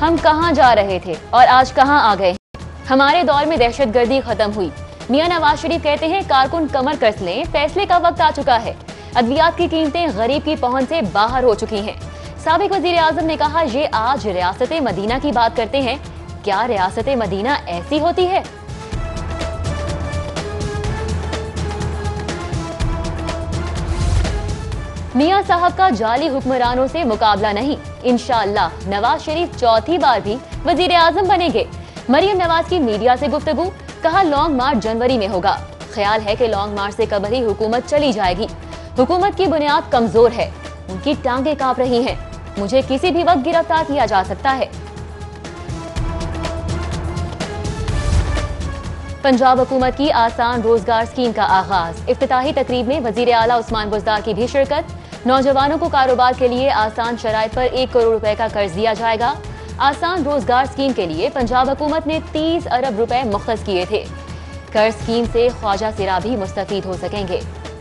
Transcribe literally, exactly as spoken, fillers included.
हम कहां जा रहे थे और आज कहां आ गए। हमारे दौर में दहशतगर्दी खत्म हुई। मियां नवाज शरीफ कहते हैं कारकुन कमर कस लें, फैसले का वक्त आ चुका है। अद्वियात की कीमतें गरीब की पहुंच से बाहर हो चुकी हैं। साबिक वजीर आजम ने कहा, ये आज रियासत मदीना की बात करते हैं, क्या रियासत मदीना ऐसी होती है? मियां साहब का जाली हुक्मरानों से मुकाबला नहीं, इंशाअल्लाह नवाज शरीफ चौथी बार भी वजीर आजम बनेंगे। मरियम नवाज की मीडिया से गुफ्तगू, कहा लॉन्ग मार्च जनवरी में होगा। ख्याल है कि लॉन्ग मार्च से कबल ही हुकूमत चली जाएगी। हुकूमत की बुनियाद कमजोर है, उनकी टांगे कांप रही हैं। मुझे किसी भी वक्त गिरफ्तार किया जा सकता है। पंजाब हुकूमत की आसान रोजगार स्कीम का आगाज। इफ्तिताही तकरीब में वजीर आला उस्मान बुज़दार की भी शिरकत। नौजवानों को कारोबार के लिए आसान शराइत पर एक करोड़ रुपए का कर्ज दिया जाएगा। आसान रोजगार स्कीम के लिए पंजाब हुकूमत ने तीस अरब रुपए मुख्तस किए थे। कर्ज स्कीम से ख्वाजा सिरा भी मुस्तफीद हो सकेंगे।